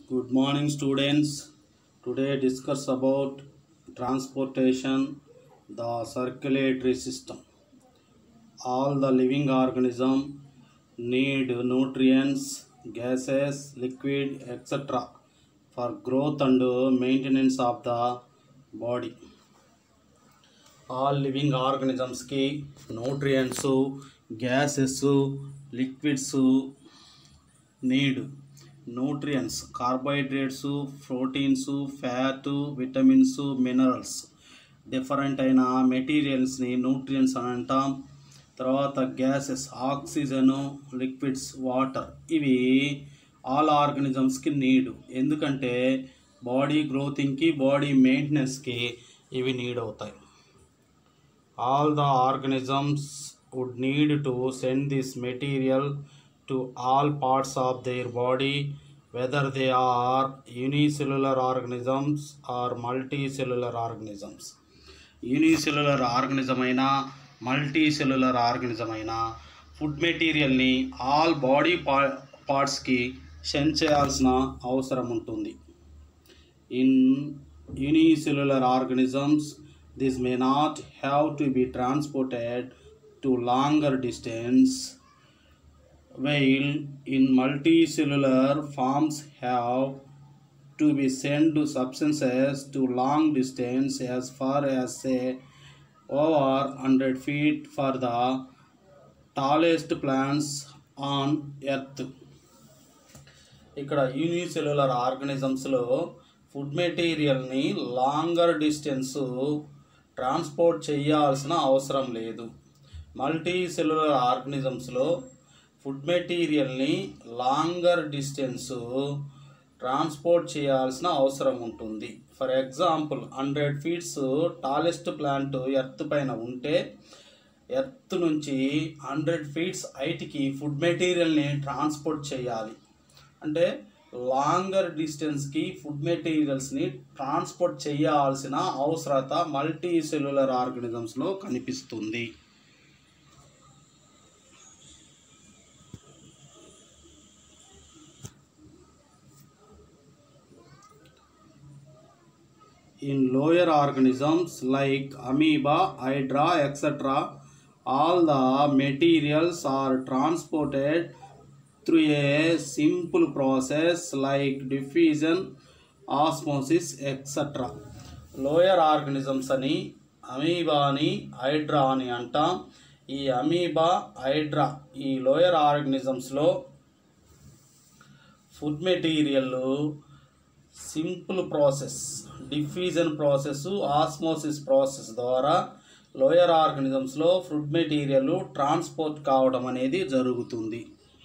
Good morning, students. Today discuss about transportation, the circulatory system. All the living organisms need nutrients, gases, liquid, etc. for growth and maintenance of the body. All living organisms की nutrients, gases, liquids need. Nutrients carbohydrates, proteins, fat, vitamins, minerals different అయిన మెటీరియల్స్ని nutrients అని అంటాం. తర్వాత gases oxygen, liquids, water ఇవి all ఆర్గానిజమ్స్కి need. ఎందుకంటే body గ్రోతింగ్కి, బాడీ మెయింటెనెన్స్కి ఇవి నీడ్ అవుతాయి. All the organisms would need to send this material to all parts of their body, whether they are unicellular organisms or multicellular organisms. Unicellular organism అయినా multicellular organism అయినా food మెటీరియల్ని all body పార్ట్స్కి send చేయాల్సిన అవసరం ఉంటుంది. In unicellular organisms this may not have to be transported to longer distance, while in multicellular forms have to be sent substances to long distance as far as say over 100 feet for the tallest plants on earth. ఇక్కడ unicellular ఆర్గానిజమ్స్లో food మెటీరియల్ని longer distance transport చేయాల్సిన అవసరం లేదు. Multicellular ఆర్గానిజమ్స్లో food మెటీరియల్ని longer distance transport చేయాల్సిన అవసరం ఉంటుంది. For example 100 feet tallest plant earth పైన ఉంటే ఎర్త్ నుంచి 100 feet హైట్కి ఫుడ్ మెటీరియల్ని ట్రాన్స్పోర్ట్ చేయాలి. అంటే లాంగర్ డిస్టెన్స్కి ఫుడ్ మెటీరియల్స్ని ట్రాన్స్పోర్ట్ చేయాల్సిన అవసరత మల్టీ సెల్యులర్ ఆర్గానిజమ్స్లో కనిపిస్తుంది. In lower organisms like amoeba, hydra, etc., all the materials are transported through a simple process like diffusion, osmosis, etc. Lower organisms ani amoeba ani hydra ani antam. ఈ amoeba, hydra ఈ lower ఆర్గానిజమ్స్లో food material simple process, diffusion process, osmosis process ద్వారా lower ఆర్గానిజమ్స్లో food material transport కావడం అనేది జరుగుతుంది.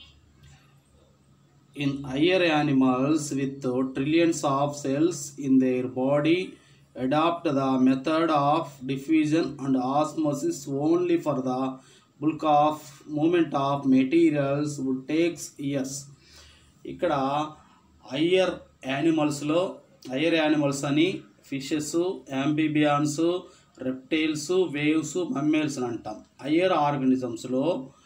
In higher animals with trillions of cells in their body adapt the method of diffusion and osmosis only for the bulk of movement of materials would takes years. ఇక్కడ higher animals అని fishes, amphibians, reptiles, waves, mammals అని అంటాం. Higher ఆర్గానిజమ్స్లో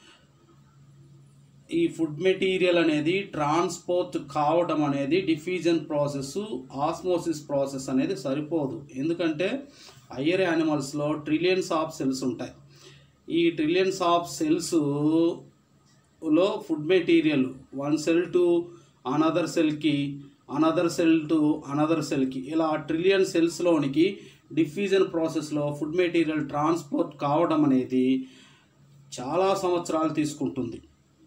ఈ food material అనేది transport కావడం అనేది diffusion process, osmosis process అనేది సరిపోదు. ఎందుకంటే హయ్యర్ యానిమల్స్లో ట్రిలియన్స్ ఆఫ్ సెల్స్ ఉంటాయి. ఈ ట్రిలియన్స్ ఆఫ్ సెల్స్లో food material one cell to another సెల్కి, అనదర్ సెల్ టు అనదర్ సెల్కి ఇలా ట్రిలియన్ సెల్స్లోనికి డిఫ్యూజన్ ప్రాసెస్లో ఫుడ్ మెటీరియల్ ట్రాన్స్పోర్ట్ కావడం అనేది చాలా సంవత్సరాలు తీసుకుంటుంది.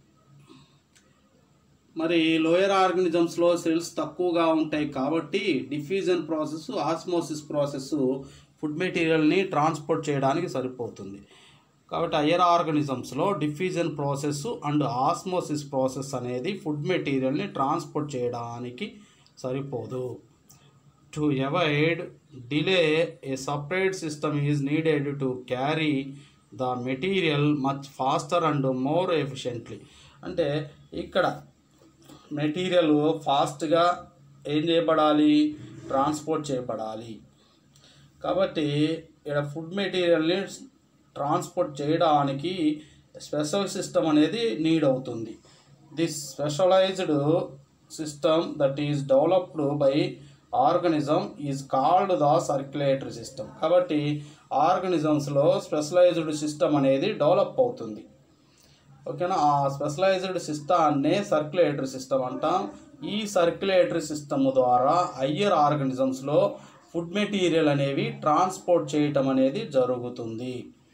మరి లోయర్ ఆర్గానిజమ్స్లో సెల్స్ తక్కువగా ఉంటాయి కాబట్టి diffusion process, osmosis process food మెటీరియల్ని ట్రాన్స్పోర్ట్ చేయడానికి సరిపోతుంది. కాబట్టి హయ్యర్ ఆర్గానిజమ్స్లో diffusion process and osmosis process అనేది ఫుడ్ మెటీరియల్ని ట్రాన్స్పోర్ట్ చేయడానికి సరిపోదు. To avoid delay a separate system is needed to carry the material much faster and more efficiently. అంటే ఇక్కడ మెటీరియల్ ఫాస్ట్గా ఏం చేయబడాలి, ట్రాన్స్పోర్ట్ చేయబడాలి. కాబట్టి ఇక్కడ ఫుడ్ మెటీరియల్ని ట్రాన్స్పోర్ట్ చేయడానికి స్పెషల్ సిస్టమ్ అనేది నీడ్ అవుతుంది. This specialized system that is developed by organism is called the circulatory system. కాబట్టి ఆర్గనిజమ్స్లో స్పెషలైజ్డ్ సిస్టమ్ అనేది డెవలప్ అవుతుంది. ఓకేనా, ఆ స్పెషలైజ్డ్ సిస్టాన్ని సర్క్యులేటరీ సిస్టమ్ అంటాం. ఈ సర్క్యులేటరీ సిస్టమ్ ద్వారా హయ్యర్ ఆర్గనిజమ్స్లో ఫుడ్ మెటీరియల్ అనేవి ట్రాన్స్పోర్ట్ చేయటం అనేది జరుగుతుంది.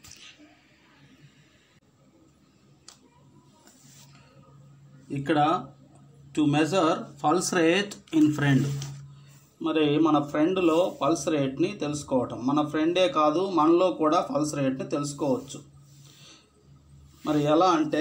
ఇక్కడ to measure pulse rate in friend, మరి మన ఫ్రెండ్లో పల్స్ రేట్ని తెలుసుకోవటం. మన ఫ్రెండే కాదు, మనలో కూడా పల్స్ రేట్ని తెలుసుకోవచ్చు. మరి ఎలా అంటే,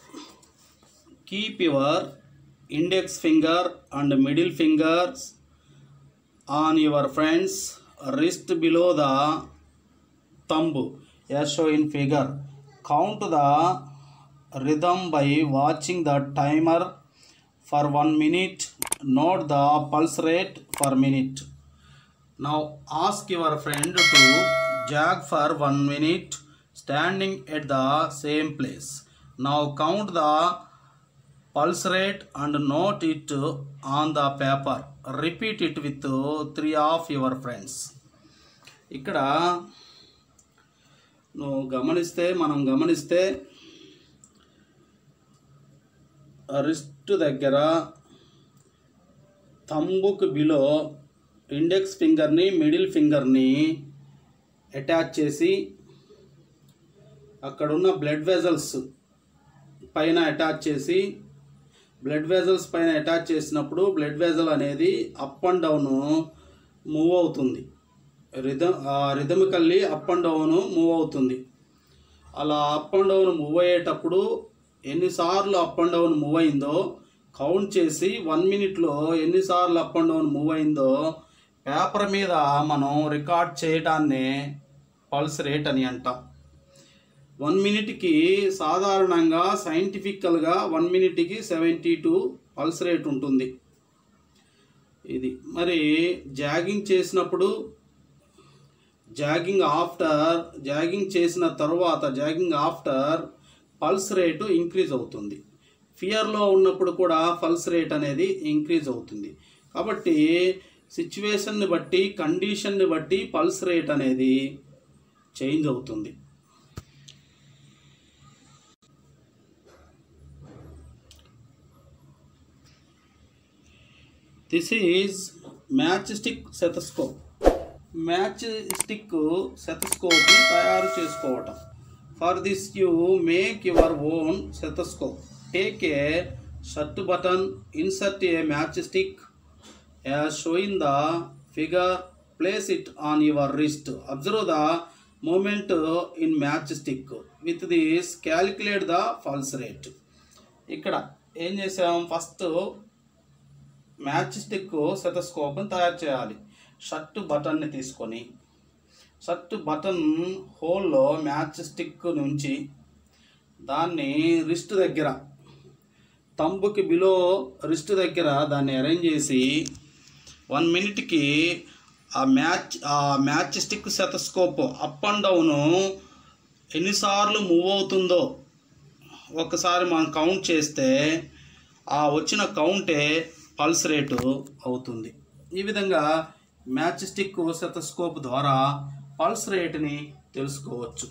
keep your index finger and middle fingers on your friend's wrist below the thumb as show in figure. Count the rhythm by watching the timer for 1 minute. Note the pulse rate per minute. Now ask your friend to jog for 1 minute standing at the same place. Now count the pulse rate and note it on the paper. Repeat it with 3 of your friends. ఇక్కడ మనం గమనిస్తే wrist దగ్గర థంబుకు below index ఫింగర్ని middle ఫింగర్ని attach చేసి అక్కడున్న blood vessels పైన అటాచ్ చేసినప్పుడు బ్లడ్ వెజల్ అనేది అప్ అండ్ డౌన్ మూవ్ అవుతుంది. Rhythmically up and down move అవుతుంది. అలా అప్ అండ్ డౌన్ మూవ్ అయ్యేటప్పుడు ఎన్నిసార్లు అప్ అండ్ డౌన్ మూవ్ అయిందో కౌంట్ చేసి 1 మినిట్లో ఎన్నిసార్లు అప్ అండ్ డౌన్ మూవ్ అయిందో పేపర్ మీద మనం రికార్డ్ చేయడాన్నే పల్స్ రేట్ అని అంటాం. 1 మినిట్కి సాధారణంగా సైంటిఫికల్గా 1 మినిట్కి 72 పల్స్ రేట్ ఉంటుంది. ఇది మరి జాగింగ్ చేసినప్పుడు, jogging after pulse rate increase అవుతుంది. ఫియర్లో ఉన్నప్పుడు కూడా పల్స్ రేట్ అనేది ఇంక్రీజ్ అవుతుంది. కాబట్టి సిచ్యువేషన్ని బట్టి, కండిషన్ని బట్టి పల్స్ రేట్ అనేది చేంజ్ అవుతుంది. This is match stick stethoscope. Match stick సెతస్కోప్ని తయారు చేసుకోవటం. For this you make your own stethoscope. Take a shirt button, insert a matchstick as shown in the figure, place it on your wrist. Observe the movement in matchstick. With this calculate the pulse rate. ఇక్కడ ఏం చేసాం, first match stick సెతస్కోప్ని తయారు చేయాలి. Shirt బటన్ని తీసుకొని shirt button హోల్లో match stick నుంచి దాన్ని రిస్ట్ దగ్గర, తంబుకి బిలో రిస్ట్ దగ్గర దాన్ని అరేంజ్ చేసి 1 మినిట్కి ఆ match stick stethoscope up and down ఎన్నిసార్లు మూవ్ అవుతుందో ఒకసారి మనం కౌంట్ చేస్తే ఆ వచ్చిన కౌంటే పల్స్ రేటు అవుతుంది. ఈ విధంగా మ్యాచ్ స్టిక్ సెతస్కోప్ ద్వారా పల్స్ రేట్ని తెలుసుకోవచ్చు.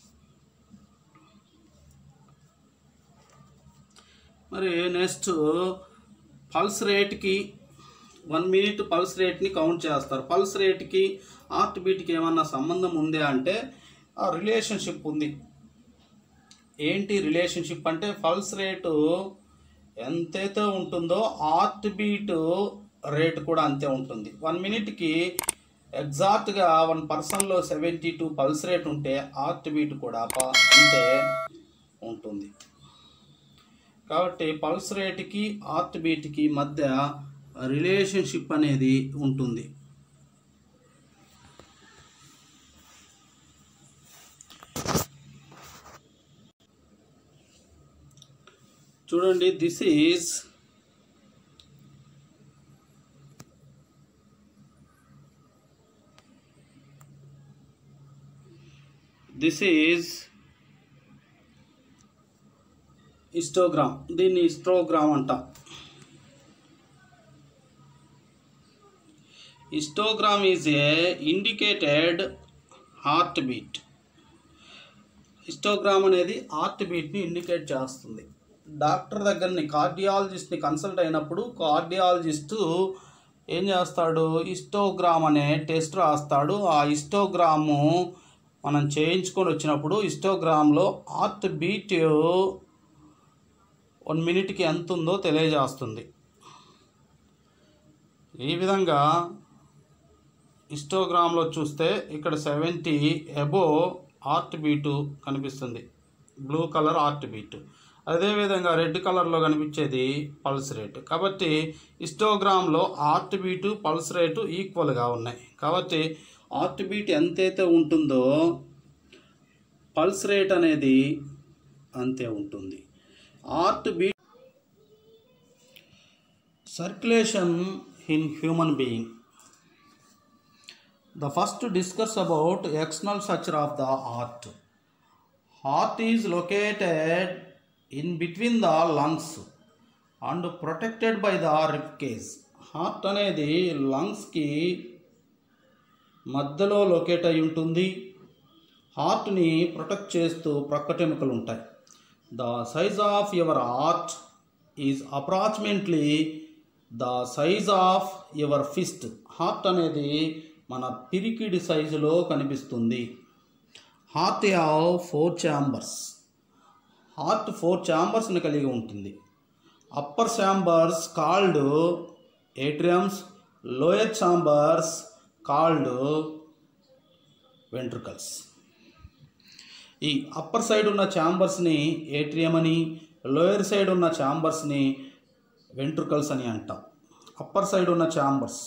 మరి నెక్స్ట్ పల్స్ రేట్కి 1 మినిట్ పల్స్ రేట్ని కౌంట్ చేస్తారు. పల్స్ రేట్కి హార్ట్ బీట్కి ఏమన్నా సంబంధం ఉందా అంటే ఆ రిలేషన్షిప్ ఉంది. ఏంటి రిలేషన్షిప్ అంటే, పల్స్ రేటు ఎంతైతే ఉంటుందో హార్ట్ బీట్ రేట్ కూడా అంతే ఉంటుంది. 1 మినిట్కి ఎగ్జాక్ట్గా 1 పర్సన్లో 72 పల్స్ రేట్ ఉంటే హార్ట్ బీట్ కూడా అంతే ఉంటుంది. కాబట్టి పల్స్ రేట్కి హార్ట్ బీట్కి మధ్య రిలేషన్షిప్ అనేది ఉంటుంది. చూడండి, దిస్ ఈజ్ హిస్టోగ్రామ్. దీన్ని హిస్టోగ్రామ్ అంటాం. Histogram is a indicated heartbeat. Histogram అనేది హార్ట్ బీట్ని ఇండికేట్ చేస్తుంది. డాక్టర్ దగ్గరని కార్డియాలజిస్ట్ని కన్సల్ట్ అయినప్పుడు కార్డియాలజిస్టు ఏం చేస్తాడు, హిస్టోగ్రామ్ అనే టెస్ట్ రాస్తాడు. ఆ హిస్టోగ్రాము మనం చేయించుకొని వచ్చినప్పుడు హిస్టోగ్రామ్లో హార్ట్ బీట్ 1 మినిట్కి ఎంత ఉందో తెలియజేస్తుంది. ఈ విధంగా హిస్టోగ్రామ్లో చూస్తే ఇక్కడ 70 అబోవ్ హార్ట్ బీటు కనిపిస్తుంది, బ్లూ కలర్ హార్ట్ బీటు. అదేవిధంగా రెడ్ కలర్లో కనిపించేది పల్స్ రేటు. కాబట్టి హిస్టోగ్రామ్లో హార్ట్ బీటు పల్స్ రేటు ఈక్వల్గా ఉన్నాయి. కాబట్టి హార్ట్ బీట్ ఎంతైతే ఉంటుందో పల్స్ రేట్ అనేది అంతే ఉంటుంది. Heart beat circulation in human being. The first discuss about external structure of the heart. Heart is located in between the lungs and protected by the rib cage. Heart అనేది లంగ్స్కి మధ్యలో locate అయి ఉంటుంది. హార్ట్ని protect చేస్తూ ప్రక్కటెముకలు ఉంటాయి. The size of your heart is approximately the size of your fist. Heart అనేది మన పిరికిడి సైజులో కనిపిస్తుంది. Heart have 4 chambers. హార్ట్ 4 ఛాంబర్స్ని కలిగి ఉంటుంది. Upper chambers called atriums, lower chambers called ventricles. ఈ అప్పర్ సైడ్ ఉన్న ఛాంబర్స్ని ఏట్రియం అని, లోయర్ సైడ్ ఉన్న ఛాంబర్స్ని వెంట్రుకల్స్ అని అంటాం. అప్పర్ సైడ్ ఉన్న ఛాంబర్స్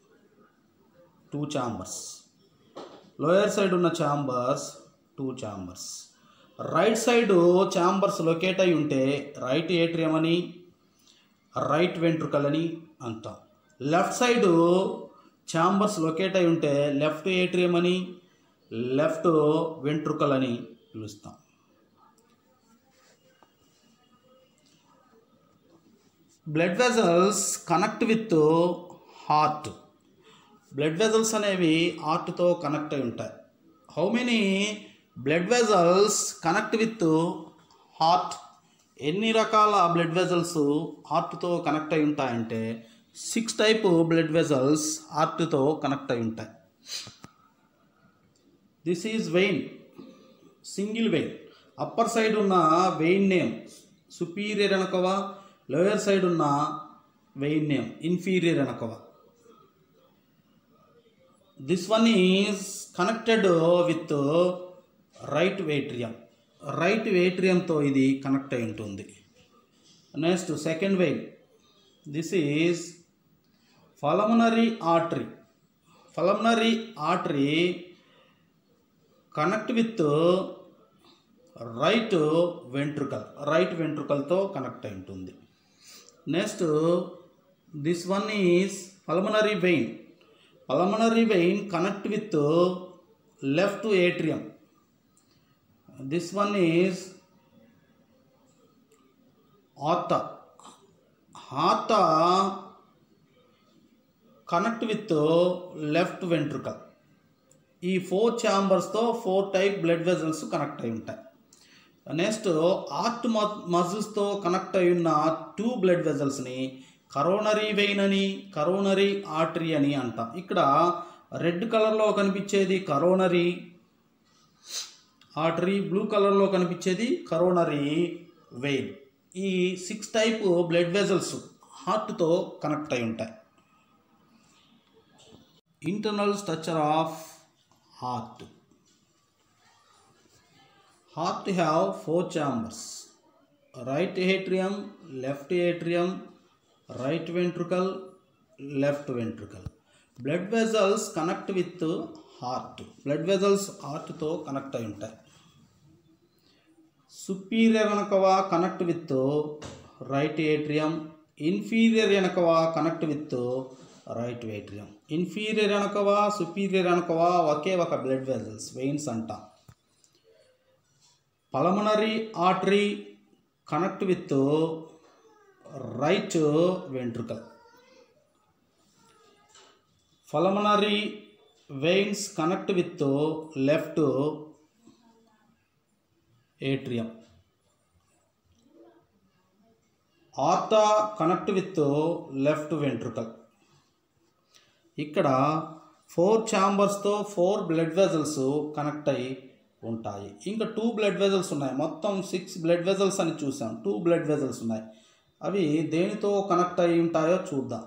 2 ఛాంబర్స్, లోయర్ సైడ్ ఉన్న chambers 2 chambers. Right side chambers locate అయి ఉంటే రైట్ ఏట్రియం అని, రైట్ వెంట్రుకల్ అని అంటాం. లెఫ్ట్ సైడ్ ఛాంబర్స్ లొకేట్ అయి ఉంటే లెఫ్ట్ ఏట్రియం అని, లెఫ్ట్ వెంట్రుకల్ అని పిలుస్తాం. Blood vessels connect with heart. Blood vessels అనేవి హార్ట్తో కనెక్ట్ అయి ఉంటాయి. How many blood vessels connect with heart? ఎన్ని రకాల బ్లడ్ వెజల్స్ హార్ట్తో కనెక్ట్ అయి ఉంటాయంటే 6 టైప్ బ్లడ్ వెజల్స్ హార్ట్తో కనెక్ట్ అయి ఉంటాయి. This is vein, single vein. Upper side ఉన్న vein name superior vena cava, lower side ఉన్న vein name inferior vena cava. This one is connected with right atrium. Right ఏట్రియంతో ఇది కనెక్ట్ అయి ఉంటుంది. Next second vein, this is pulmonary artery. Pulmonary artery connect with right ventricle. Right వెంట్రుకల్తో connect అయి ఉంటుంది. Next this one is pulmonary vein. Pulmonary vein connect with left atrium. This one is aorta. Aorta connect with left ventricle. ఈ 4 ఛాంబర్స్తో 4 type blood vessels connect అయి ఉంటాయి. Next heart మజిల్స్తో connect అయి ఉన్న 2 బ్లడ్ వెజల్స్ని కరోనరీ వెయిన్ అని, coronary artery అని అంటాం. ఇక్కడ రెడ్ కలర్లో కనిపించేది కరోనరీ ఆర్టరీ, బ్లూ కలర్లో కనిపించేది కరోనరీ వెయిన్. ఈ 6 టైప్ బ్లడ్ వెజల్స్ హార్ట్తో కనెక్ట్ అయి ఉంటాయి. Internal structure of heart. Heart have 4 chambers. Right atrium, left atrium, right ventricle, left ventricle. Blood vessels connect with heart. Blood vessels heart తో connect అయి ఉంటాయి. superior vena cava connect with right atrium, inferior vena cava connect with right atrium. Inferior vena cava superior vena cava ఒకే ఒక blood vessels, veins అంటాం. Pulmonary artery connect with right ventricle. pulmonary veins connect with left atrium. Aorta connect with left ventricle. ఇక్కడ 4 ఛాంబర్స్తో 4 blood vessels connect అయి ఉంటాయి. ఇంకా 2 blood vessels ఉన్నాయి. మొత్తం 6 బ్లడ్ వెజల్స్ అని చూసాం. 2 బ్లడ్ వెజల్స్ ఉన్నాయి. అవి దేనితో కనెక్ట్ అయి ఉంటాయో చూద్దాం.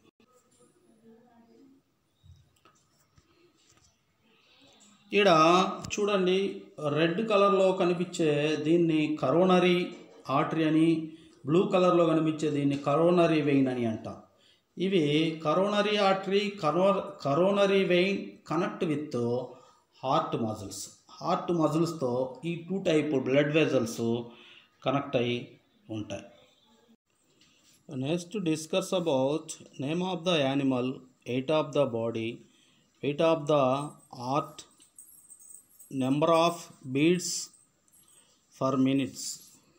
ఇక్కడ చూడండి, రెడ్ కలర్లో కనిపించే దీన్ని కరోనరీ ఆర్టరీ అని, బ్లూ కలర్లో కనిపించే దీన్ని కరోనరీ వెయిన్ అని అంటాం. ఇవి coronary artery, coronary vein connect with heart muscles. Heart మజిల్స్తో ఈ 2 టైప్ బ్లడ్ వెజల్స్ కనెక్ట్ అయి ఉంటాయి. Next discuss about name of the animal, weight of the body, weight of the heart, number of beats for minutes.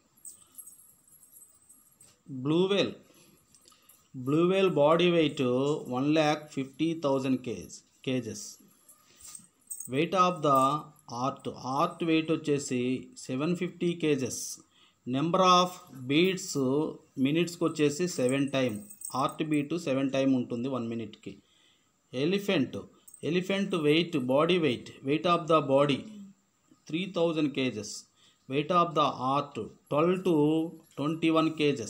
Blue whale body weight 1,50,000 kgs. Weight of the heart weight వచ్చేసి 750 kgs. Number of beats మినిట్స్కి వచ్చేసి 7 time. Heart beat 7 time ఉంటుంది 1 మినిట్కి. Elephant weight, body weight of the body 3,000 kgs. Weight of the heart 12 to 21 kgs.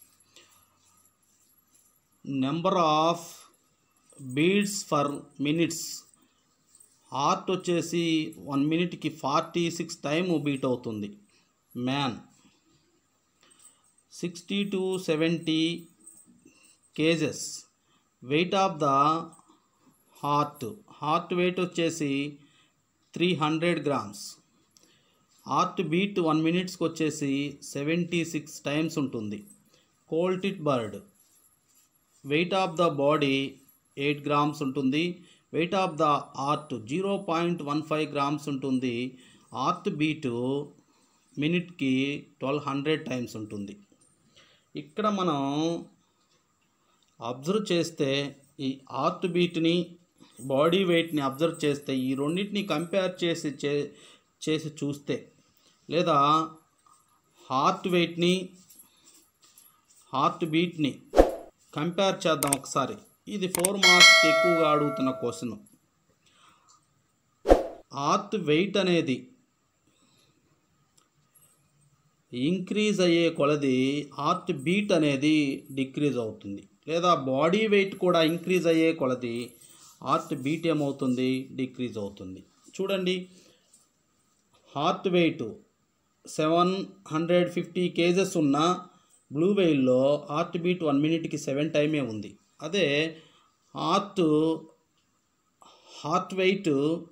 Number of beats for minutes, heart వచ్చేసి 1 మినిట్కి 46 time beat అవుతుంది. Man 60 to 70 kgs. Weight of the heart weight వచ్చేసి 300 grams. Heart beat 1 మినిట్స్కి వచ్చేసి 76 times ఉంటుంది. కోల్టిట్ bird weight of the body 8 grams ఉంటుంది. Weight of the heart 0.15 grams ఉంటుంది. హార్ట్ బీట్ మినిట్కి 1200 టైమ్స్ ఉంటుంది. ఇక్కడ మనం అబ్జర్వ్ చేస్తే ఈ హార్ట్ బీట్ని, బాడీ వెయిట్ని అబ్జర్వ్ చేస్తే, ఈ రెండింటిని కంపేర్ చేసి చూస్తే, లేదా హార్ట్ వెయిట్ని హార్ట్ బీట్ని కంపేర్ చేద్దాం ఒకసారి. ఇది 4 మార్క్స్కి ఎక్కువగా అడుగుతున్న క్వశ్చన్. హార్ట్ వెయిట్ అనేది ఇంక్రీజ్ అయ్యే కొలది హార్ట్ బీట్ అనేది డిక్రీజ్ అవుతుంది, లేదా బాడీ వెయిట్ కూడా ఇంక్రీజ్ అయ్యే కొలది హార్ట్ బీట్ ఏమవుతుంది, డిక్రీజ్ అవుతుంది. చూడండి, హార్ట్ వెయిట్ 750 kgs ఉన్న బ్లూ వెయిల్లో హార్ట్ బీట్ 1 మినిట్కి 7 టైమే ఉంది. అదే హార్ట్ వెయిట్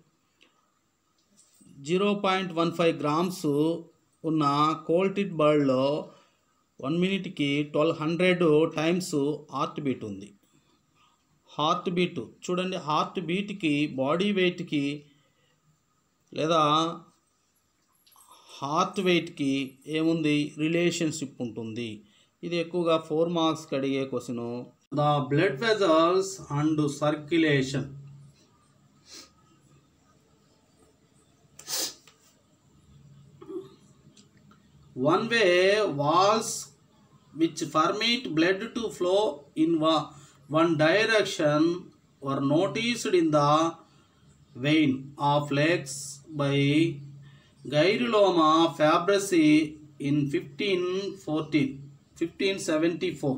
0.15 grams ఉన్న కోల్టిడ్ బర్డ్లో 1 మినిట్కి 1200 టైమ్స్ హార్ట్ బీట్ ఉంది. హార్ట్ బీట్ చూడండి, హార్ట్ బీట్కి బాడీ వెయిట్కి లేదా హార్ట్ వెయిట్కి ఏముంది, రిలేషన్షిప్ ఉంటుంది. ఇది ఎక్కువగా 4 మార్క్స్కి అడిగే question. The blood vessels and circulation. One way valves which permit blood to flow in one direction were noticed in the vein of legs by Gyroloma fabrici in 1574.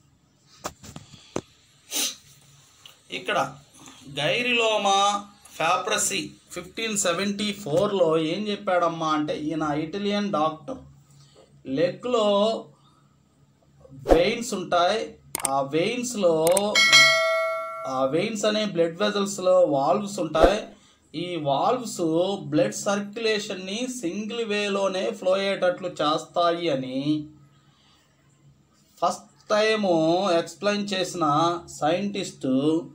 ఇక్కడ గైరిలోమా ఫ్యాబ్రసి 1574లో ఏం చెప్పాడమ్మా అంటే, ఈయన ఇటాలియన్ డాక్టర్. లెగ్లో వెయిన్స్ ఉంటాయి. ఆ veins అనే blood వెజల్స్లో valves ఉంటాయి. ఈ valves blood సర్క్యులేషన్ని సింగిల్ వేలోనే ఫ్లో అయ్యేటట్లు చేస్తాయి అని ఫస్ట్ టైము ఎక్స్ప్లెయిన్ చేసిన scientist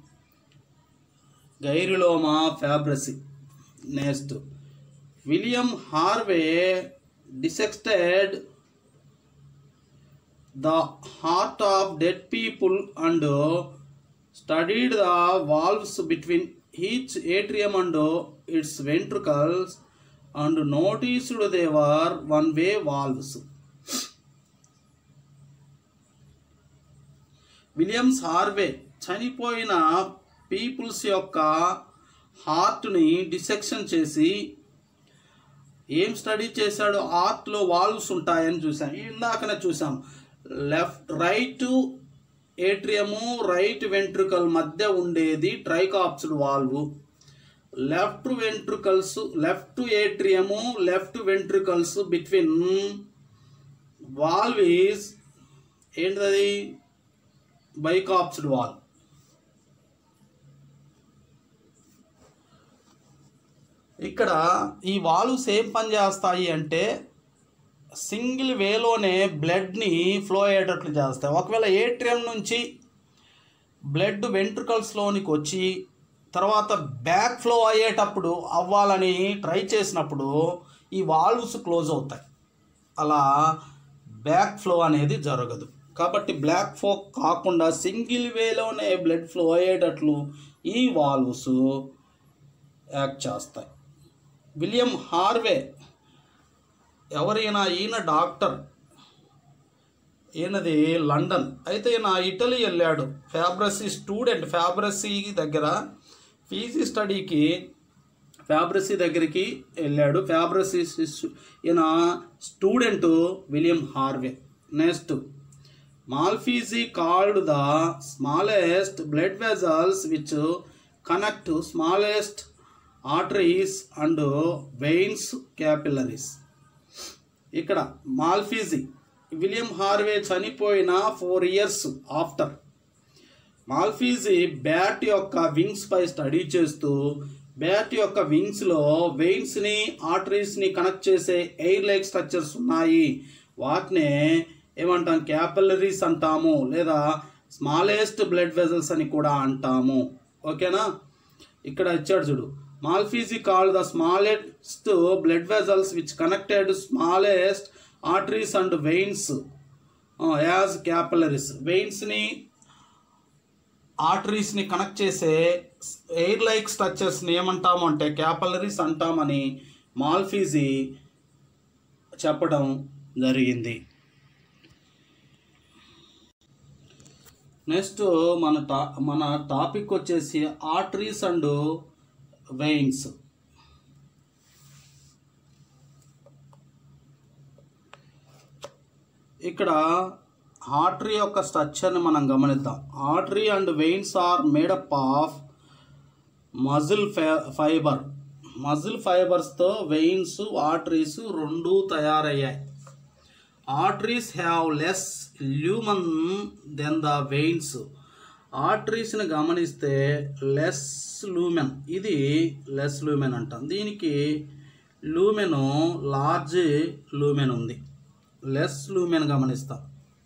Girolamo Fabrici. Next, William Harvey dissected the heart of dead people and studied the valves between each atrium and its ventricles and noticed they were one-way valves. Williams Harvey చనిపోయిన peoples యొక్క హార్ట్ని dissection చేసి ఏం study చేశాడు? హార్ట్లో valves ఉంటాయని చూసాం, ఇందాకనే చూసాం. రైట్ ఏట్రియము రైట్ వెంట్రుకల్ మధ్య ఉండేది tricuspid valve. Left atrium left ventricles between valve is ఏంటిది? Bicuspid valve. ఇక్కడ ఈ వాల్వ్స్ ఏం పని చేస్తాయి అంటే సింగిల్ వేలోనే బ్లడ్ని ఫ్లో అయ్యేటట్లు చేస్తాయి. ఒకవేళ ఏట్రియం నుంచి బ్లడ్ వెంట్రుకల్స్లోనికి వచ్చి తర్వాత బ్యాక్ ఫ్లో అయ్యేటప్పుడు అవ్వాలని ట్రై చేసినప్పుడు ఈ వాల్వ్స్ క్లోజ్ అవుతాయి. అలా బ్యాక్ ఫ్లో అనేది జరగదు. కాబట్టి బ్లాక్ ఫ్లో కాకుండా సింగిల్ వేలోనే బ్లడ్ ఫ్లో అయ్యేటట్లు ఈ వాల్వ్స్ యాక్ట్ చేస్తాయి. విలియం హార్వే ఎవరైనా? ఈయన డాక్టర్, ఈయనది లండన్. అయితే ఈయన ఇటలీ వెళ్ళాడు. ఫ్యాబ్రసీ దగ్గర ఫీజీ స్టడీకి ఫ్యాబ్రసీ దగ్గరికి వెళ్ళాడు. ఈయన student William Harvey. Next, Malpighi called the smallest blood vessels which connect to smallest arteries and veins capillaries. ఇక్కడ మాల్ఫీజీ విలియం హార్వే చనిపోయిన 4 years ఆఫ్టర్ మాల్ఫీజీ బ్యాట్ యొక్క వింగ్స్ పై స్టడీ చేస్తూ బ్యాట్ యొక్క వింగ్స్లో వెయిన్స్ని ఆర్టరీస్ని కనెక్ట్ చేసే ఎయిర్ లైక్ స్ట్రక్చర్స్ ఉన్నాయి. వాటినే ఏమంటాం? క్యాపిలరీస్ అంటాము, లేదా స్మాలెస్ట్ బ్లడ్ వెజల్స్ అని కూడా అంటాము. ఓకేనా? ఇక్కడ ఇచ్చాడు చూడు. Malpighi called the smallest blood vessels which connected smallest arteries and veins as capillaries. వెయిన్స్ని ఆర్టరీస్ని కనెక్ట్ చేసే ఎయిర్ లైక్ స్ట్రక్చర్స్ని ఏమంటాము అంటే క్యాపిలరీస్ అంటామని మాల్ఫీజీ చెప్పడం జరిగింది. నెక్స్ట్ మన టాపిక్ వచ్చేసి ఆర్టరీస్ అండ్ వెయిన్స్. ఇక్కడ ఆర్టరీ యొక్క స్ట్రక్చర్ని మనం గమనిద్దాం. Artery and veins are made up of muscle ఫైబర్స్తో వెయిన్స్ ఆర్టరీస్ రెండు తయారయ్యాయి. Arteries have less lumen then the veins. ఆర్టరీస్ని గమనిస్తే లెస్ లూమెన్, ఇది లెస్ లూమెన్ అంటాం. దీనికి లూమెన్ లార్జ్ లూమెన్ ఉంది. లెస్ లూమెన్ గమనిస్తాం.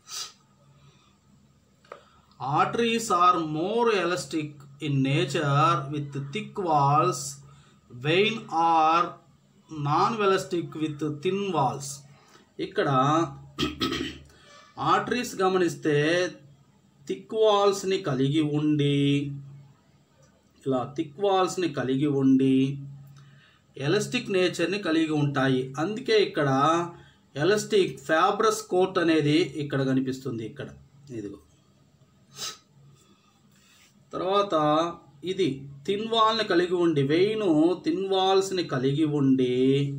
Arteries are more elastic in nature with thick walls. Vein are non elastic with thin walls. ఇక్కడ arteries గమనిస్తే thick వాల్స్ని కలిగి ఉండి ఎలాస్టిక్ నేచర్ని కలిగి ఉంటాయి. అందుకే ఇక్కడ ఎలాస్టిక్ ఫ్యాబ్రస్ కోట్ అనేది ఇక్కడ కనిపిస్తుంది. ఇక్కడ ఇదిగో. తర్వాత ఇది థిన్ వాల్ని కలిగి ఉండి, వెయిన్ థిన్ వాల్స్ని కలిగి ఉండి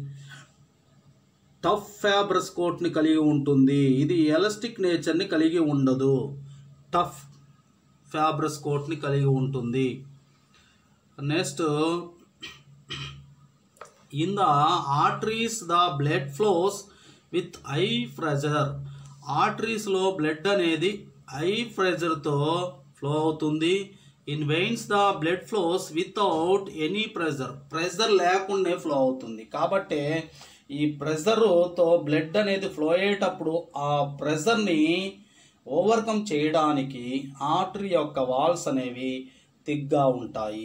టఫ్ ఫ్యాబ్రస్ కోట్ని కలిగి ఉంటుంది. ఇది ఎలాస్టిక్ నేచర్ని కలిగి ఉండదు, టఫ్ ఫ్యాబ్రస్ కోట్ని కలిగి ఉంటుంది. Next, in the arteries the blood flows with high pressure. ఆర్టరీస్లో బ్లడ్ అనేది హై ప్రెజర్తో ఫ్లో అవుతుంది. In veins the blood flows without any pressure లేకుండా ఫ్లో అవుతుంది. కాబట్టి ఈ ప్రెజర్తో బ్లడ్ అనేది ఫ్లో అయ్యేటప్పుడు ఆ ప్రెజర్ని ఓవర్కమ్ చేయడానికి ఆర్టరీ యొక్క వాల్స్ అనేవి థిక్గా ఉంటాయి.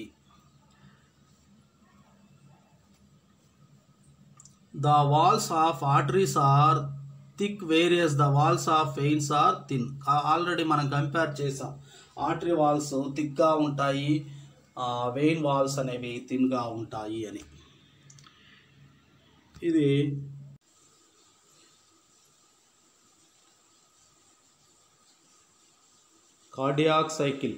The walls of arteries are thick whereas the walls of veins are thin. Already మనం కంపేర్ చేసాం. ఆర్టరీ వాల్స్ థిక్గా ఉంటాయి, వెయిన్ వాల్స్ అనేవి థిన్గా ఉంటాయి అని. ఇది cardiac cycle.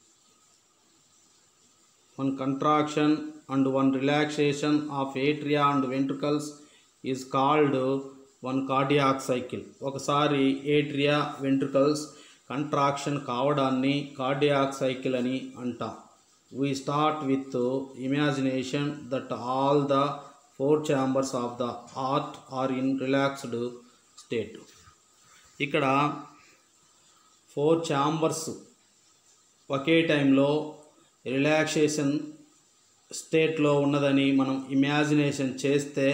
One contraction and one relaxation of atria and ventricles is called one cardiac cycle. ఒకసారి atria ventricles contraction కావడాన్ని కార్డియాక్ సైకిల్ అని అంటాం. We start with imagination that all the 4 chambers of the heart are in relaxed state. ఇక్కడ 4 chambers ఒకే టైంలో relaxation స్టేట్లో ఉన్నదని మనం imagination చేస్తే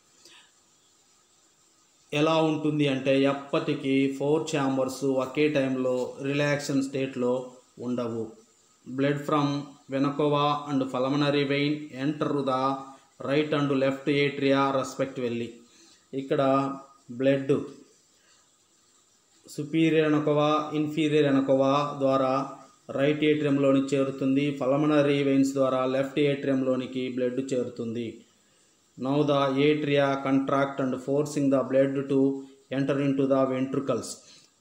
ఎలా ఉంటుంది అంటే, ఎప్పటికీ 4 ఛాంబర్స్ ఒకే టైంలో రిలాక్సేషన్ స్టేట్లో ఉండవు. Blood from vena cava and pulmonary vein enter the right and left atria respectively. ఇక్కడ blood superior vena cava, inferior vena cava ద్వారా రైట్ ఏట్రియంలోనికి చేరుతుంది. పల్మనరీ వెయిన్స్ ద్వారా లెఫ్ట్ ఏట్రియంలోనికి బ్లడ్ చేరుతుంది. Now the atria contract and forcing the blood to enter in to the ventricles.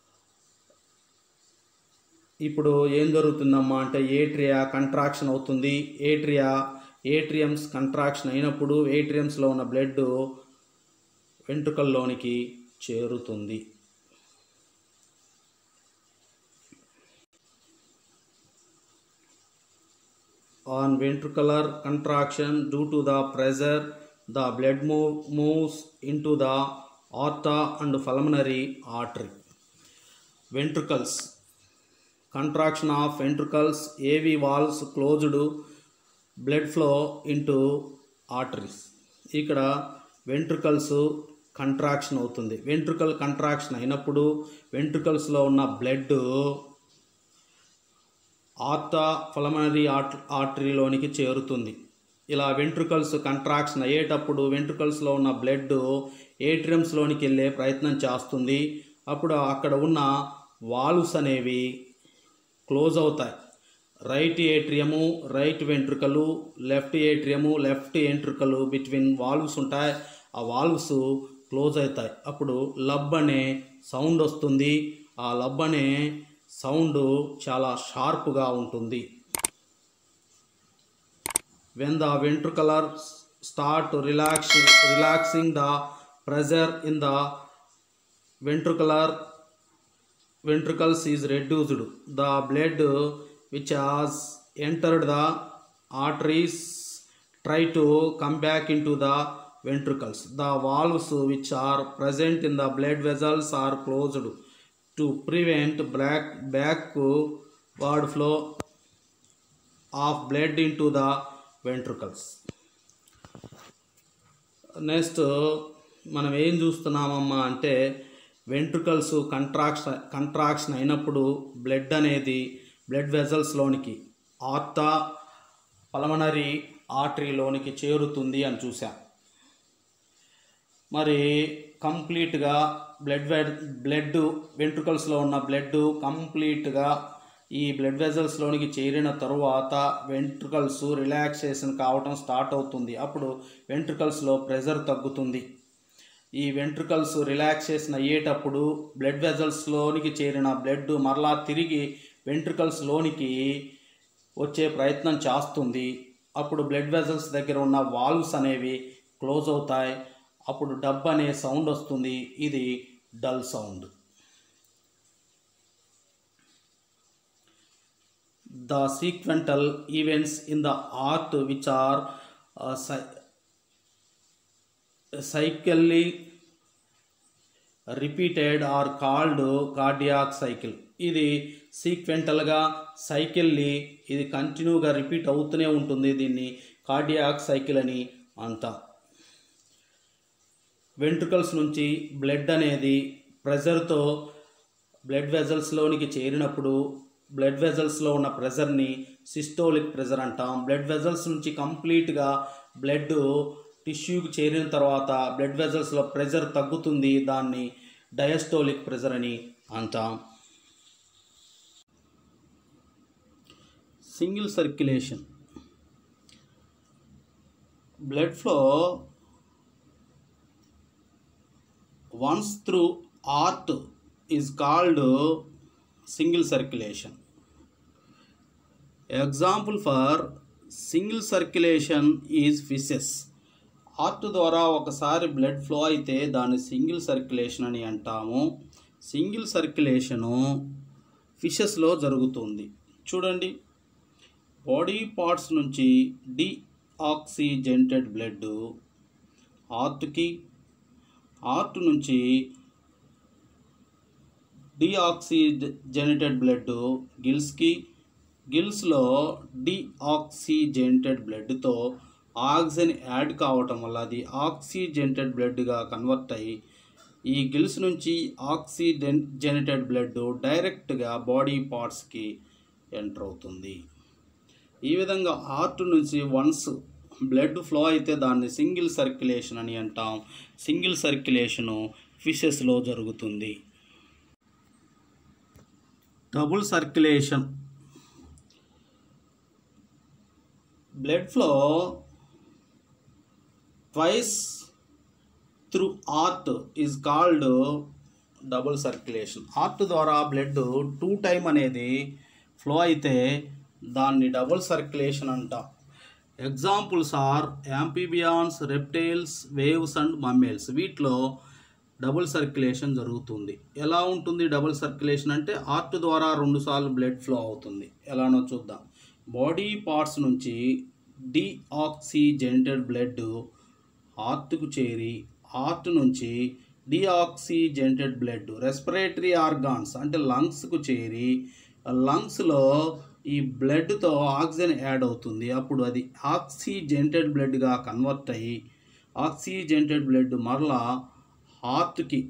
ఇప్పుడు ఏం జరుగుతుందమ్మా అంటే, ఏట్రియా కంట్రాక్షన్ అవుతుంది. ఏట్రియమ్స్ కంట్రాక్షన్ అయినప్పుడు ఏట్రియమ్స్లో ఉన్న బ్లడ్ వెంట్రుకల్లోనికి చేరుతుంది. On ventricular contraction, due to the pressure, the blood moves into the aorta and pulmonary artery. Ventricles, contraction of ventricles, AV valves closed, blood flow into arteries. ఇక్కడ ventricles contraction అవుతుంది. Ventricle contraction అయినప్పుడు వెంట్రికల్స్లో ఉన్న blood ఆర్టా pulmonary ఆర్టరీలోనికి చేరుతుంది. ఇలా ventricles contraction అయ్యేటప్పుడు వెంట్రికల్స్లో ఉన్న బ్లడ్ ఏట్రియంస్లోనికి వెళ్ళే ప్రయత్నం చేస్తుంది. అప్పుడు అక్కడ ఉన్న వాల్వ్స్ అనేవి క్లోజ్ అవుతాయి. Right atrium, right ventricle, left atrium, left ventricle between valves ఉంటాయి. ఆ వాల్వ్స్ క్లోజ్ అవుతాయి. అప్పుడు లబ్ అనే సౌండ్ వస్తుంది. ఆ లబ్ అనే సౌండ్ చాలా షార్ప్గా ఉంటుంది. When the ventriculars start relaxing, the pressure in the ventricles is reduced. The blood which has entered the arteries try to come back into the ventricles. The valves which are present in the blood vessels are closed to prevent backward flow of blood into the ventricles. Next మనం ఏం చూస్తున్నామమ్మా అంటే, ventricles contraction అయినప్పుడు blood అనేది blood వెజల్స్లోనికి aorta pulmonary ఆర్టరీలోనికి చేరుతుంది అని చూసాం. మరి కంప్లీట్గా బ్లడ్ వెంట్రుకల్స్లో ఉన్న బ్లడ్ కంప్లీట్గా ఈ బ్లడ్ వెజల్స్లోనికి చేరిన తరువాత వెంట్రుకల్స్ రిలాక్సేషన్ కావటం స్టార్ట్ అవుతుంది. అప్పుడు వెంట్రుకల్స్లో ప్రెషర్ తగ్గుతుంది. ఈ వెంట్రుకల్స్ రిలాక్సేషన్ అయ్యేటప్పుడు బ్లడ్ వెజల్స్లోనికి చేరిన బ్లడ్ మరలా తిరిగి వెంట్రుకల్స్లోనికి వచ్చే ప్రయత్నం చేస్తుంది. అప్పుడు బ్లడ్ వెజల్స్ దగ్గర ఉన్న వాల్వ్స్ అనేవి క్లోజ్ అవుతాయి. అప్పుడు డబ్ అనే సౌండ్ వస్తుంది. ఇది dull sound. The sequential events in the heart which are cyclically repeated are called cardiac cycle. ఇది సీక్వెంటల్గా సైకిల్లీ ఇది కంటిన్యూగా రిపీట్ అవుతూనే ఉంటుంది. దీన్ని కార్డియాక్ సైకిల్ అని అంటాం. వెంట్రుకల్స్ నుంచి బ్లడ్ అనేది ప్రెషర్తో బ్లడ్ వెజల్స్లోనికి చేరినప్పుడు బ్లడ్ వెజల్స్లో ఉన్న ప్రెషర్ని సిస్టోలిక్ ప్రెషర్ అంటాం. బ్లడ్ వెజల్స్ నుంచి కంప్లీట్గా బ్లడ్ టిష్యూకి చేరిన తర్వాత బ్లడ్ వెజల్స్లో ప్రెషర్ తగ్గుతుంది. దాన్ని డయాస్టోలిక్ ప్రెషర్ అని అంటాం. single circulation. Blood flow once through heart is called single circulation. Example for single circulation is fishes. Heart ద్వారా ఒకసారి బ్లడ్ ఫ్లో అయితే దాన్ని సింగిల్ సర్క్యులేషన్ అని అంటాము. సింగిల్ సర్క్యులేషను ఫిషెస్లో జరుగుతుంది. చూడండి, బాడీ పార్ట్స్ నుంచి డీఆక్సిజనేటెడ్ బ్లడ్ హార్ట్కి, హార్ట్ నుంచి డీఆక్సిజనేటెడ్ బ్లడ్ గిల్స్కి, గిల్స్లో డీఆక్సిజనేటెడ్ బ్లడ్తో ఆక్సిజన్ యాడ్ కావటం వల్ల అది ఆక్సిజనేటెడ్ బ్లడ్గా కన్వర్ట్ అయ్యి ఈ గిల్స్ నుంచి ఆక్సిజనేటెడ్ బ్లడ్ డైరెక్ట్గా బాడీ పార్ట్స్కి ఎంటర్ అవుతుంది. ఈ విధంగా హార్ట్ నుంచి వన్స్ బ్లడ్ ఫ్లో అయితే దాన్ని సింగిల్ సర్క్యులేషన్ అని అంటాం. సింగిల్ సర్క్యులేషను ఫిషెస్లో జరుగుతుంది. Double circulation. Blood flow twice through heart is called double circulation. Heart ద్వారా బ్లడ్ 2 టైమ్ అనేది ఫ్లో అయితే దాన్ని డబుల్ సర్క్యులేషన్ అంటాం. Examples are amphibians, reptiles, aves and mammals. వీటిలో డబుల్ సర్క్యులేషన్ జరుగుతుంది. ఎలా ఉంటుంది డబుల్ సర్క్యులేషన్ అంటే హార్ట్ ద్వారా 2 సార్లు బ్లడ్ ఫ్లో అవుతుంది. ఎలానో చూద్దాం. బాడీ పార్ట్స్ నుంచి డీఆక్సిజనేటెడ్ బ్లడ్ హార్ట్కు చేరి హార్ట్ నుంచి డీఆక్సిజనేటెడ్ బ్లడ్ రెస్పిరేటరీ ఆర్గాన్స్ అంటే లంగ్స్కు చేరి లంగ్స్లో ఈ బ్లడ్తో ఆక్సిజన్ యాడ్ అవుతుంది. అప్పుడు అది ఆక్సిజనేటెడ్ బ్లడ్గా కన్వర్ట్ అయ్యి ఆక్సిజనేటెడ్ బ్లడ్ మరలా హార్ట్కి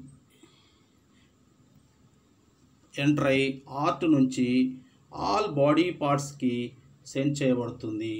ఎంటర్ అయ్యి హార్ట్ నుంచి ఆల్ బాడీ పార్ట్స్కి సెండ్ చేయబడుతుంది.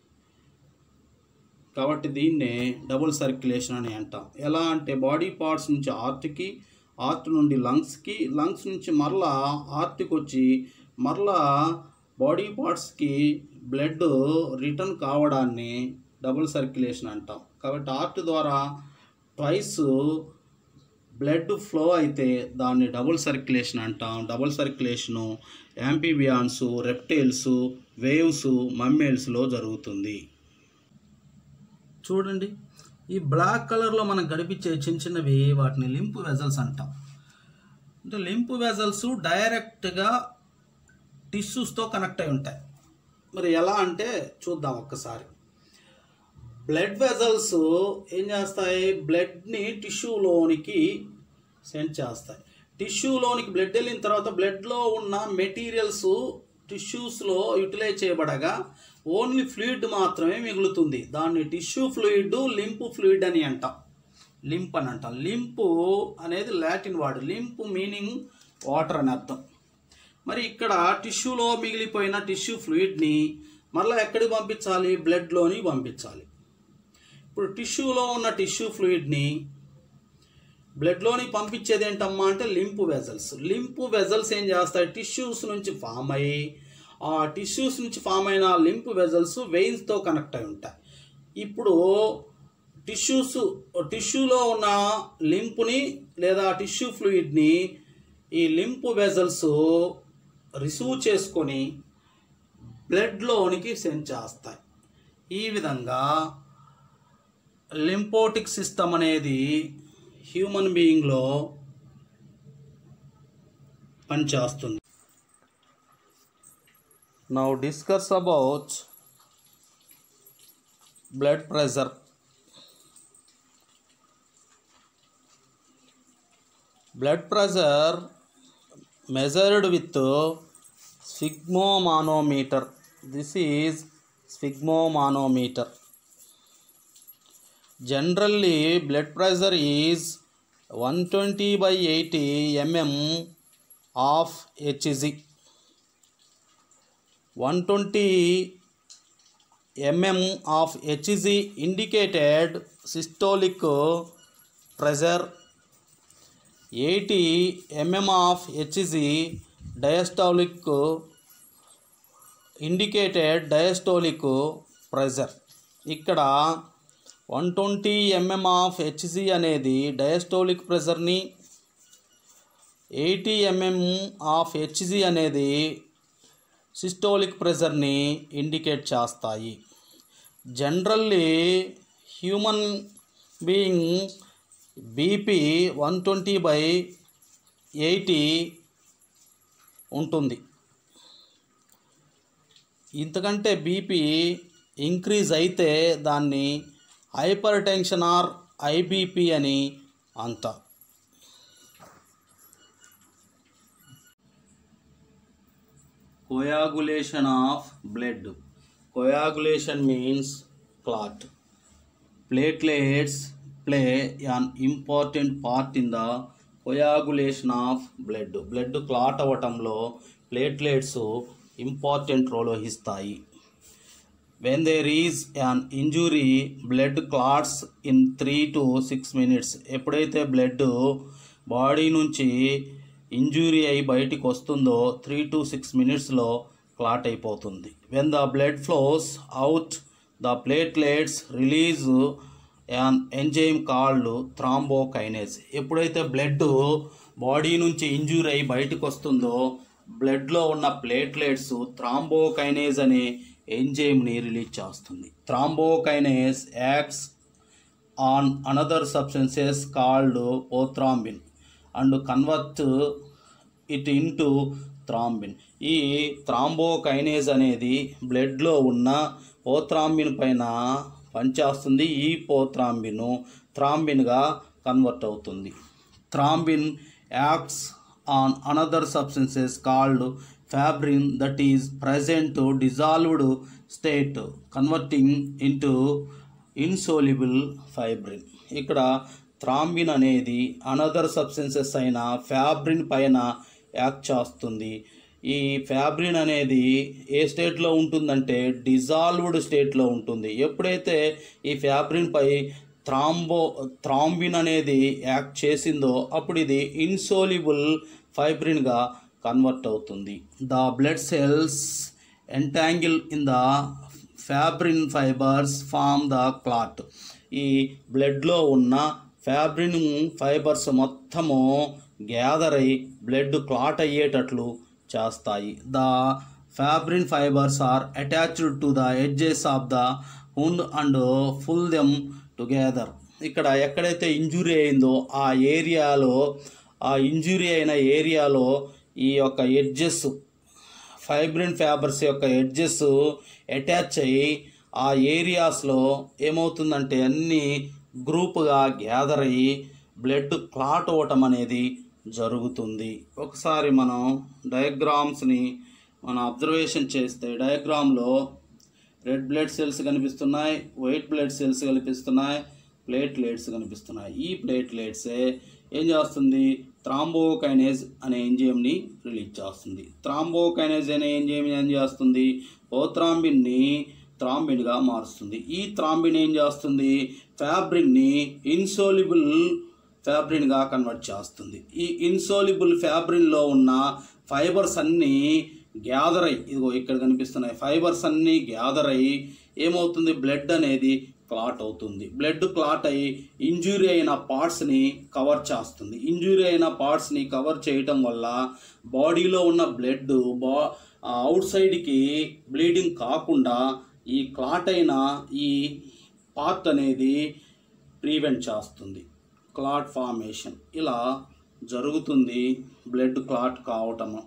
కాబట్టి దీన్నే డబుల్ సర్క్యులేషన్ అని అంటాం. ఎలా అంటే బాడీ పార్ట్స్ నుంచి హార్ట్కి, హార్ట్ నుండి లంగ్స్కి, లంగ్స్ నుంచి మరలా హార్ట్కి వచ్చి మరలా బాడీ పార్ట్స్కి బ్లడ్ రిటర్న్ కావడాన్ని డబుల్ సర్క్యులేషన్ అంటాం. కాబట్టి హార్ట్ ద్వారా ట్వైస్ బ్లడ్ ఫ్లో అయితే దాన్ని డబుల్ సర్క్యులేషన్ అంటాం. Double circulation amphibians, reptiles, aves, మమ్మేల్స్లో జరుగుతుంది. చూడండి, ఈ బ్లాక్ కలర్లో మనకు కనిపించే చిన్న చిన్నవి వాటిని లింప్ వెజల్స్ అంటాం. అంటే లింప్ వెజల్స్ డైరెక్ట్గా టిష్యూస్తో కనెక్ట్ అయి ఉంటాయి. మరి ఎలా అంటే చూద్దాం ఒక్కసారి. బ్లడ్ వెజల్స్ ఏం చేస్తాయి? బ్లడ్ని టిష్యూలోనికి సెండ్ చేస్తాయి. టిష్యూలోనికి బ్లడ్ వెళ్ళిన తర్వాత బ్లడ్లో ఉన్న మెటీరియల్స్ టిష్యూస్లో యూటిలైజ్ చేయబడగా ఓన్లీ ఫ్లూయిడ్ మాత్రమే మిగులుతుంది. దాన్ని టిష్యూ ఫ్లూయిడ్, లింప్ ఫ్లూయిడ్ అని అంటాం. లింప్ అని అంటాం. లింపు అనేది Latin word. Lymph meaning water అని అర్థం. మరి ఇక్కడ టిష్యూలో మిగిలిపోయిన టిష్యూ ఫ్లూయిడ్ని మళ్ళీ ఎక్కడికి పంపించాలి? బ్లడ్లోని పంపించాలి. ఇప్పుడు టిష్యూలో ఉన్న టిష్యూ ఫ్లూయిడ్ని బ్లడ్లోని పంపించేది ఏంటమ్మా అంటే లింప్ వెజల్స్. లింప్ వెజల్స్ ఏం చేస్తాయి? టిష్యూస్ నుంచి ఫామ్ అయ్యి ఆ టిష్యూస్ నుంచి ఫామ్ అయిన లింప్ వెజల్స్ వెయిన్స్తో కనెక్ట్ అయి ఉంటాయి. ఇప్పుడు టిష్యూలో ఉన్న లింప్ని లేదా టిష్యూ ఫ్లూయిడ్ని ఈ లింప్ వెజల్స్ రిసీవ్ చేసుకొని బ్లడ్లోనికి సెండ్ చేస్తాయి. ఈ విధంగా లింపోటిక్ సిస్టమ్ అనేది హ్యూమన్ బీయింగ్లో పనిచేస్తుంది. Now discuss about blood pressure. Blood pressure measured with sphygmomanometer. This is sphygmomanometer. Generally, blood pressure is 120/80 mm of Hg. 120 mm of Hg indicated systolic pressure. 80 mm of Hg diastolic indicated diastolic pressure. ఇక్కడ 120 mm of Hg అనేది diastolic ప్రెజర్ని, 80 mm of Hg అనేది systolic ప్రెజర్ని indicate చేస్తాయి. Generally human being BP 120/80 ఉంటుంది. ఇంతకంటే BP increase అయితే దాన్ని హైపర్ టెన్షన్ ఆర్ ఐబీపీ అని అంటారు. Coagulation of blood. Coagulation means clot. Platelets play an important part in the coagulation of blood. Blood clot అవటంలో platelets ఇంపార్టెంట్ రోల్ వహిస్తాయి. When there is an injury, blood clots in 3 to 6 minutes. ఎప్పుడైతే blood body నుంచి injury అయి బయటికి వస్తుందో 3 to 6 minutesలో clot అయిపోతుంది. When the blood flows out, the platelets release an enzyme called thrombokinase. ఎప్పుడైతే బ్లడ్ బాడీ నుంచి ఇంజూరీ అయి బయటకు వస్తుందో బ్లడ్లో ఉన్న ప్లేట్లెట్స్ థ్రాంబోకైనేజ్ అనే ఎంజైమ్ని రిలీజ్ చేస్తుంది. Thrombokinase acts on another substances called prothrombin and convert it into thrombin. ఈ థ్రాంబోకైనేజ్ అనేది బ్లడ్లో ఉన్న పోథ్రాంబిన్ పైన పనిచేస్తుంది. ఈ పోథ్రాంబిన్ థ్రాంబిన్గా కన్వర్ట్ అవుతుంది. Thrombin acts on another substances called fibrin that is present dissolved state converting into insoluble fibrin. ఇక్కడ థ్రాంబిన్ అనేది అనదర్ సబ్స్టెన్సెస్ అయిన ఫ్యాబ్రిన్ పైన యాక్ట్ చేస్తుంది. ఈ ఫ్యాబ్రిన్ అనేది ఏ స్టేట్లో ఉంటుందంటే డిజాల్వ్డ్ స్టేట్లో ఉంటుంది. ఎప్పుడైతే ఈ ఫ్యాబ్రిన్పై థ్రాంబిన్ అనేది యాక్ట్ చేసిందో అప్పుడు ఇది ఇన్సోల్యుబుల్ ఫైబ్రిన్గా కన్వర్ట్ అవుతుంది. The blood cells entangle in the fibrin fibres form the clot. ఈ బ్లడ్లో ఉన్న ఫ్యాబ్రిన్ ఫైబర్స్ మొత్తము గ్యాదర్ అయి బ్లడ్ క్లాట్ అయ్యేటట్లు చేస్తాయి. The fibrin fibres are attached to the edges of the wound and pull them together. ఇక్కడ ఎక్కడైతే injury అయిందో ఆ ఏరియాలో, ఆ ఇంజురీ అయిన ఏరియాలో ఈ యొక్క ఎడ్జెస్, ఫైబ్రిన్ ఫైబర్స్ యొక్క ఎడ్జెస్ అటాచ్ అయ్యి ఆ ఏరియాస్లో ఏమవుతుందంటే అన్నీ గ్రూప్గా గ్యాదర్ అయ్యి బ్లడ్ క్లాట్ అవ్వటం అనేది జరుగుతుంది. ఒకసారి మనం డయాగ్రామ్స్ని మనం అబ్జర్వేషన్ చేస్తే డయాగ్రామ్లో రెడ్ బ్లడ్ సెల్స్ కనిపిస్తున్నాయి, వైట్ బ్లడ్ సెల్స్ కనిపిస్తున్నాయి, ప్లేట్లెట్స్ కనిపిస్తున్నాయి. ఈ ప్లేట్లెట్సే ఏం చేస్తుంది, థ్రాంబోకైనేజ్ అనే ఎంజైమ్ని రిలీజ్ చేస్తుంది. థ్రాంబోకైనేజ్ అనే ఎంజైమ్ ఏం చేస్తుంది, పోథ్రాంబిన్ని థ్రాంబిన్గా మారుస్తుంది. ఈ థ్రాంబిన్ ఏం చేస్తుంది, ఫ్యాబ్రిన్ని ఇన్సోల్యుబుల్ ఫ్యాబ్రిన్గా కన్వర్ట్ చేస్తుంది. ఈ ఇన్సోల్యుబుల్ ఫ్యాబ్రిన్లో ఉన్న ఫైబర్స్ అన్నీ గ్యాదర్ అయ్యి, ఇదిగో ఇక్కడ కనిపిస్తున్నాయి, ఫైబర్స్ అన్నీ గ్యాదర్ అయ్యి ఏమవుతుంది, బ్లడ్ అనేది క్లాట్ అవుతుంది. బ్లడ్ క్లాట్ అయ్యి ఇంజురీ అయిన పార్ట్స్ని కవర్ చేస్తుంది. ఇంజురీ అయిన పార్ట్స్ని కవర్ చేయటం వల్ల బాడీలో ఉన్న బ్లడ్ అవుట్ సైడ్కి బ్లీడింగ్ కాకుండా ఈ క్లాట్ అయిన ఈ పార్ట్ అనేది ప్రివెంట్ చేస్తుంది, క్లాట్ ఫార్మేషన్. ఇలా జరుగుతుంది బ్లడ్ క్లాట్ కావటము.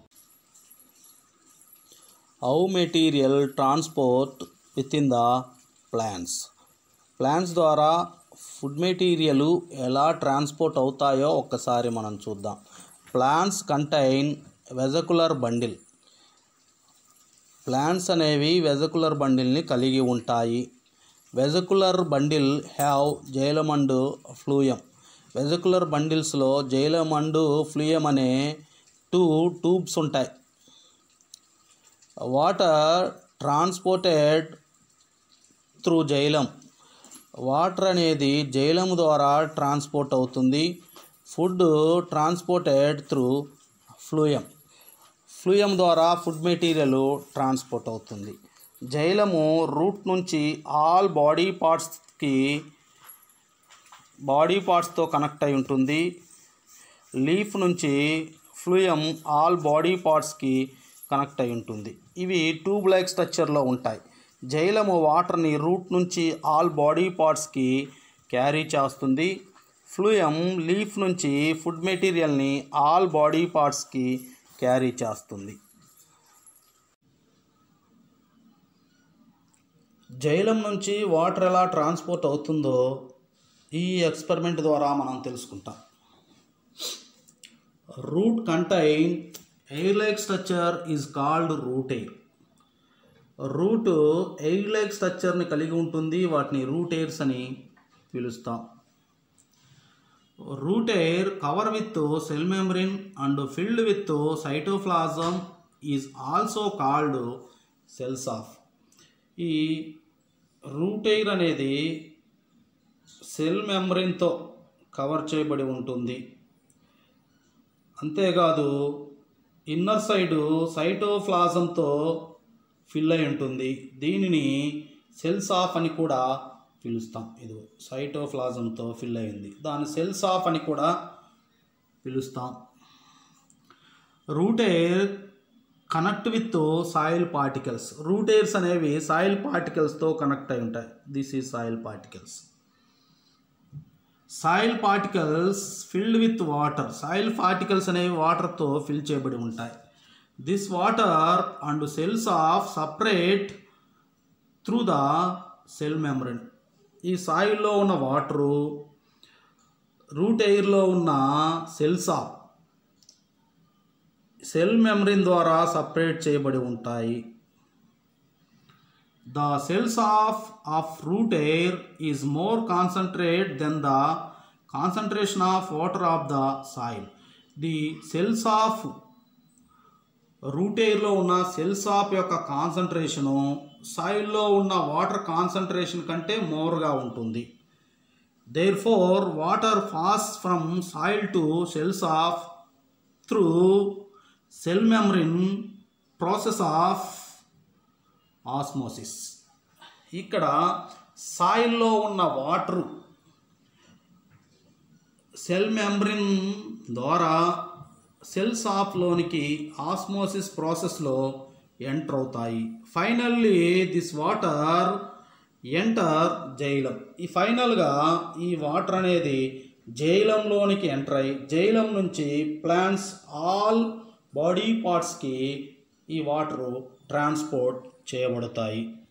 How material transport within the plants. Plants ద్వారా ఫుడ్ మెటీరియల్ ఎలా ట్రాన్స్పోర్ట్ అవుతాయో ఒక్కసారి మనం చూద్దాం. Plants contain vascular bundle. Plants అనేవి వెజికులర్ బండిల్ని కలిగి ఉంటాయి. Vascular bundle have xylem and phloem. Vascular బండిల్స్లో జైలం అండ్ ఫ్లూయం అనే 2 ట్యూబ్స్ ఉంటాయి. Water transported through xylem. Water అనేది జైలం ద్వారా ట్రాన్స్పోర్ట్ అవుతుంది. Food transported through phloem. Phloem ద్వారా ఫుడ్ మెటీరియల్ ట్రాన్స్పోర్ట్ అవుతుంది. జైలము రూట్ నుంచి ఆల్ బాడీ పార్ట్స్తో కనెక్ట్ అయి ఉంటుంది. లీఫ్ నుంచి ఫ్లూయమ్ ఆల్ బాడీ పార్ట్స్కి కనెక్ట్ అయి ఉంటుంది. ఇవి ట్యూబ్ లైక్ స్ట్రక్చర్లో ఉంటాయి. జైలము వాటర్ని రూట్ నుంచి ఆల్ బాడీ పార్ట్స్కి క్యారీ చేస్తుంది. ఫ్లూయమ్ లీఫ్ నుంచి ఫుడ్ మెటీరియల్ని ఆల్ బాడీ పార్ట్స్కి క్యారీ చేస్తుంది. జైలం నుంచి వాటర్ ఎలా ట్రాన్స్పోర్ట్ అవుతుందో ఈ ఎక్స్పెరిమెంట్ ద్వారా మనం తెలుసుకుంటాం. Root contain hair like structure is called root hair. Root hair like స్ట్రక్చర్ని కలిగి ఉంటుంది. వాటిని రూట్ ఎయిర్స్ అని పిలుస్తాం. Root hair cover with cell membrane and filled with cytoplasm is also called cells of. ఈ రూట్ ఎయిర్ అనేది cell మెంబ్రేన్తో cover చేయబడి ఉంటుంది. అంతేకాదు ఇన్నర్ సైడు సైటోప్లాజంతో ఫిల్ అయి ఉంటుంది. దీనిని సెల్స్ ఆఫ్ అని కూడా పిలుస్తాం. ఇది సైటోప్లాజంతో ఫిల్ అయింది, దాన్ని సెల్స్ ఆఫ్ అని కూడా పిలుస్తాం. Root hair connect with soil particles. Root hairs అనేవి సాయిల్ పార్టికల్స్తో కనెక్ట్ అయి ఉంటాయి. This is soil particles. Soil particles filled with water. Soil particles అనేవి వాటర్తో ఫిల్ చేయబడి ఉంటాయి. This water and cells of separate through the cell membrane. ఈ సాయిల్లో ఉన్న వాటరు రూట్ ఎయిర్లో ఉన్న సెల్స్ ఆఫ్ సెల్ మెంబ్రేన్ ద్వారా సపరేట్ చేయబడి ఉంటాయి. The cells of root air is more concentrated than the concentration of water of the soil. The cells of root air లో ఉన్న cells of యొక్క కాన్సంట్రేషను సాయిల్లో ఉన్న వాటర్ కాన్సంట్రేషన్ కంటే మోర్గా ఉంటుంది. Therefore, water passes from soil to cells of through cell membrane process of osmosis. ఇక్కడ సాయిల్లో ఉన్న వాటరు సెల్ మెంబ్రేన్ ద్వారా సెల్స్ ఆఫ్లోనికి ఆస్మోసిస్ ప్రాసెస్లో ఎంటర్ అవుతాయి. Finally this water enter xylem. ఈ ఫైనల్గా ఈ వాటర్ అనేది జైలంలోనికి ఎంటర్ అయ్యి జైలం నుంచి ప్లాంట్స్ ఆల్ బాడీ పార్ట్స్కి ఈ వాటరు ట్రాన్స్పోర్ట్ చేయబడతాయి.